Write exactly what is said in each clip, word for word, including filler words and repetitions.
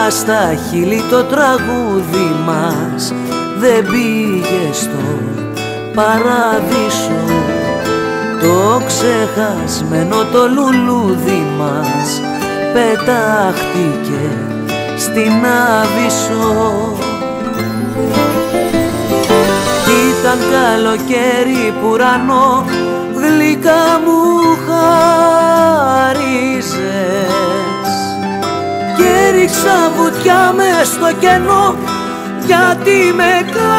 στα χείλη το τραγούδι μας δεν πήγε στο παράδεισο. Το ξεχασμένο το λουλούδι μας πετάχτηκε στην Άβυσσο. Ήταν καλοκαίρι που ουρανό γλυκά μου χάριζες και ρίξα βουτιά μες στο κενό γιατί με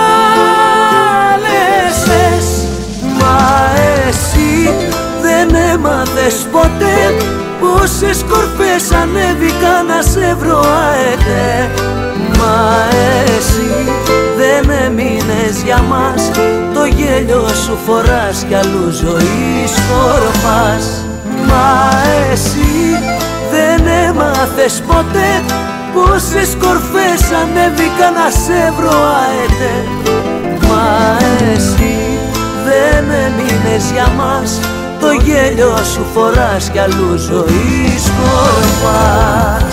κάλεσες. Μα εσύ δεν έμαθες ποτέ πόσες κορφές ανέβηκα να σε βρω αετέ. Μα εσύ δεν έμεινες για μας, το γέλιο σου φοράς κι αλλού ζωή σκορπάς. Μα εσύ δεν έμαθες ποτέ πόσες κορφές ανέβηκα να σε βρω αετέ. Μα εσύ δεν έμεινες για μας, το γέλιο σου φοράς κι αλλού ζωή σκορπάς.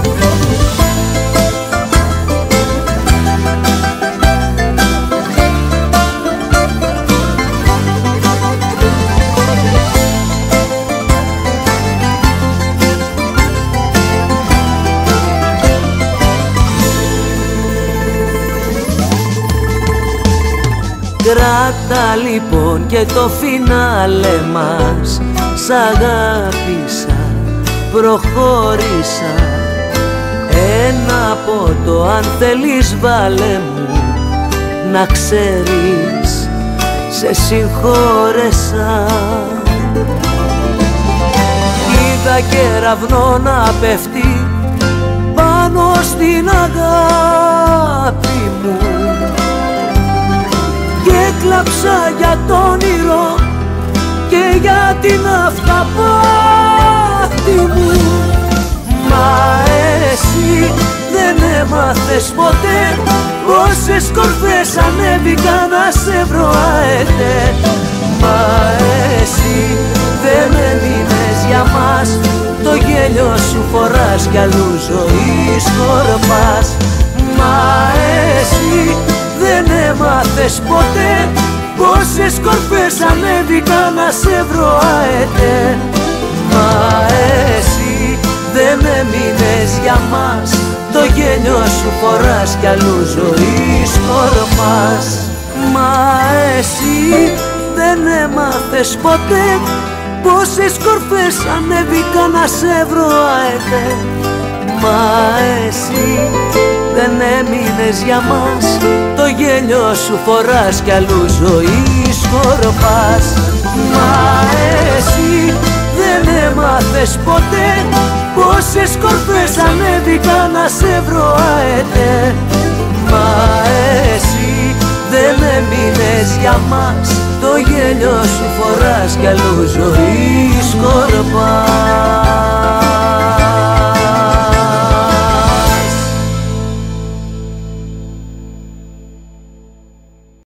Κράτα λοιπόν και το φινάλε μας, σ' αγάπησα, προχώρησα. Ένα ποτό αν θέλεις βάλε μου, να ξέρεις σε συγχώρεσα. Είδα κεραυνό να πέφτει πάνω στην αγάπη μου και κλάψα για το όνειρο και για την αυταπάτη μου. Μα εσύ δεν έμαθες ποτέ πόσες κορφές ανέβηκα να σε βρω αετέ. Μα εσύ δεν έμεινες για μας, το γέλιο σου φοράς κι αλλού ζωή σκορπάς. Μα εσύ δεν έμαθες ποτέ πόσες κορφές ανέβηκα να σε βρω αετέ. Μα εσύ δεν έμεινες για μας, το γέλιο σου φοράς κι αλλού ζωή σκορπάς. Μα εσύ δεν έμαθες ποτέ πόσες κορφές ανέβηκα να σε βρω αετέ. Μα εσύ δεν έμεινες για μας, το γέλιο σου φοράς κι αλλού ζωή σκορπάς. Μα εσύ δεν έμαθες ποτέ πόσες κορφές ανέβηκα να σε βρω αετέ. Μα εσύ δεν έμεινες για μας, το γέλιο σου φοράς κι αλλού ζωή σκορπάς.